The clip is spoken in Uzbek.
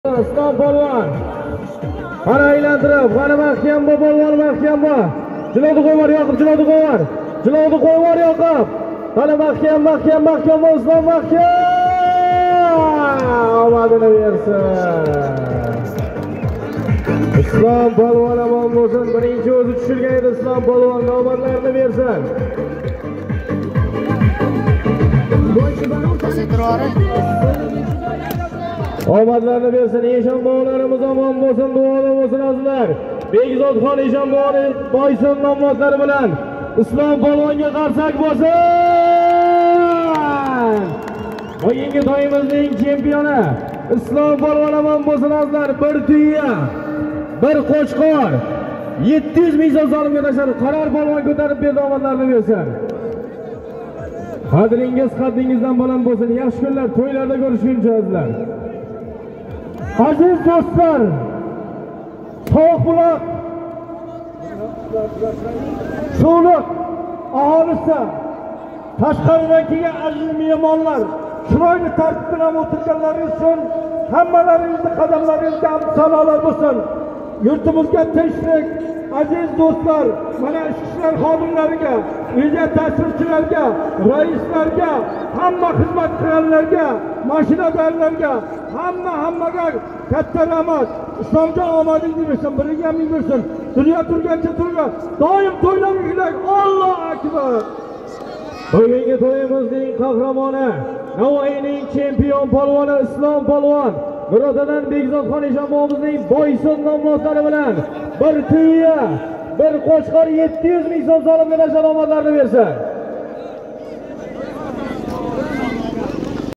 Islom polvon. Qara aylantirib, qara mahkam bu polvon mahkam bu. Jilodi qo'yvar yoqib, jilodi qo'yvar. Jilodi qo'yvar yoqib. Qara mahkam bu Islom mahkam. Omadini bersin. Islom polvon omon bo'lsin. Birinchi o'zi tushirgan edi Islom polvon, omadlarini bersin. Omadlarni bersin, eshonboqlarimiz omon bo'lsin, duolar bo'lsin azizlar. Begzodxon eshonboqni boysin nomlari bilan Islom polvonga qarsak bo'lsin. Bugungi to'yimizning chempioni Islom polvon omon bo'lsin azizlar. Bir tuya, bir qo'chqor 700 ming so'm solimga tashladi. Qaror polvon ko'tarib berdi, omadlarni bersin. Qadringiz qaddingizdan baland bo'lsin. Yaxshi kunlar, to'ylarda ko'rishguncha azizlar. Aziz do'stlar, So'g'buloq Suvliq aholisi, tashqaridan kelgan aziz mehmonlar, chiroyli tartib bilan o'tirganlaringiz uchun hammalaringizni qadamlaringizga sanolar bo'lsin. Yurtimizga tinchlik, aziz do'stlar, mana ichki ishlar xodimlariga, uyga tashrifchilarga, raislarga, hamma xizmat qilganlarga, mashinadorlarga, hammaga katta rahmat. Islomjon omadingizni bersin, biriga ming bersin. Dunyo turgancha turgan, doim to'ylaringlar. Allohu akbar. Bugungi to'yimizning qahramoni, Navoiyning chempion polvoni Islom polvon Nurotdan Begzodxon eshonboqimizning boysun nomlari bilan bir tuya, bir qo'chqor 700 ming so'm solimga tashlab omadlarini bersin.